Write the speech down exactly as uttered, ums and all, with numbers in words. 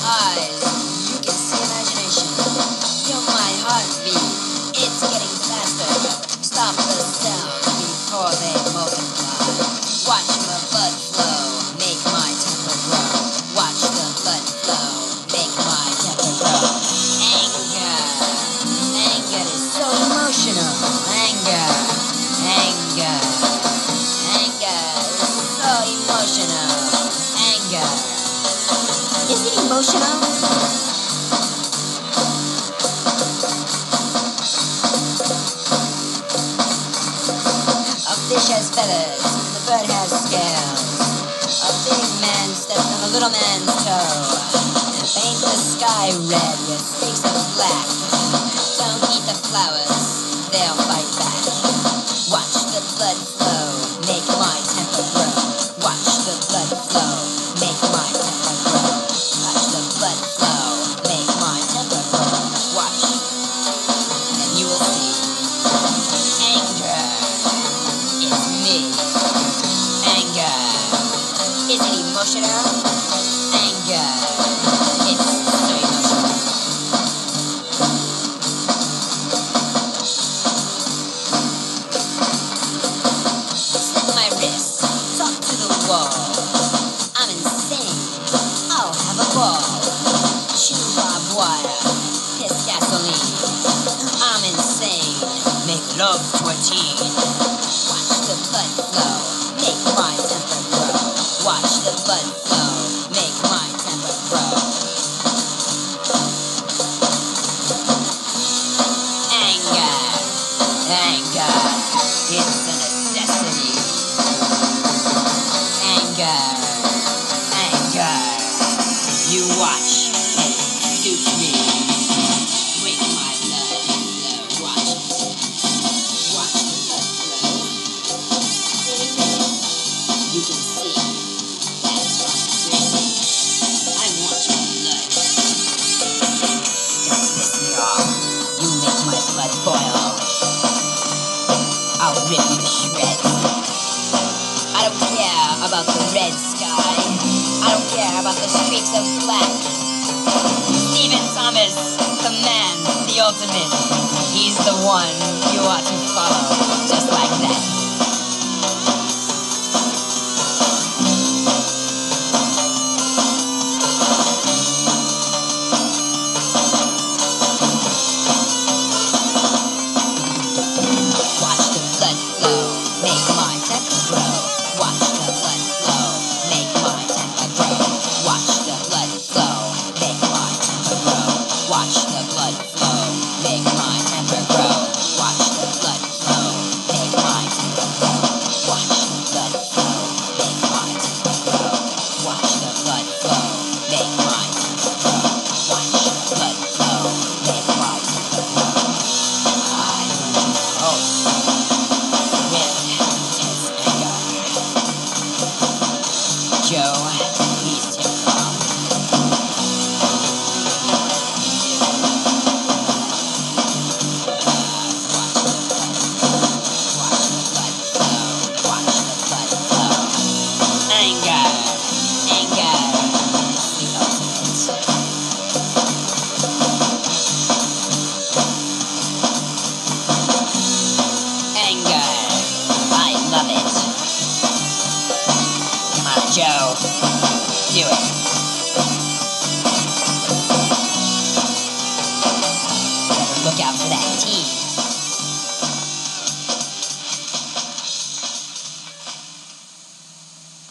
eyes, you can see imagination. Feel my heartbeat, it's getting faster. Stop the sound before they multiply. Watch my blood flow, make my temper grow. Watch the blood flow, make my temper grow. Anger, anger is so emotional. Anger, anger, anger is so emotional. Anger. Is it emotional? A fish has feathers, the bird has scales. A big man steps on a little man's toe. Paint the sky red with streaks of black. Don't eat the flowers, they'll fight back. Watch the blood flow, make my temper grow. Watch the blood flow, make my temper grow. Watch the blood flow, make my temper grow. Watch, and you will see. Anger is me. Anger. Is it emotional? Anger. It's so emotional. Slit my wrist, talk to the wall. I'm insane, I'll have a ball. Chew barbed wire, piss gasoline. I'm insane, make love to a teen. Watch the blood flow, make my temper grow. Watch the blood flow, make my temper grow. Anger, anger, it's a necessity. Anger, anger, you watch, it suits me. Drink my blood, blood, watch it. Watch the blood flow. You can see, that's frustration. I want your blood. Don't piss me off, you make my blood boil. I'll rip you to shreds. I don't care about the red sky. I don't care about the streaks of black. Stephen Thomas, the man, the ultimate. He's the one you ought to follow, just like that. Watch the blood flow, make my temper grow. Watch the blood flow, make my temper grow. Watch the blood flow, make my temper grow. Watch the blood flow, make my temper grow. Watch the blood flow, make my temper grow. Watch the blood flow, make my temper grow. Watch the blood flow, make my temper grow. Watch the blood flow, make my temper grow. I oh with intense anger. Joe, please take calm. Anger, anger, the ultimate. Anger, I love it. Come on, Joe, do it. Better look out for that team.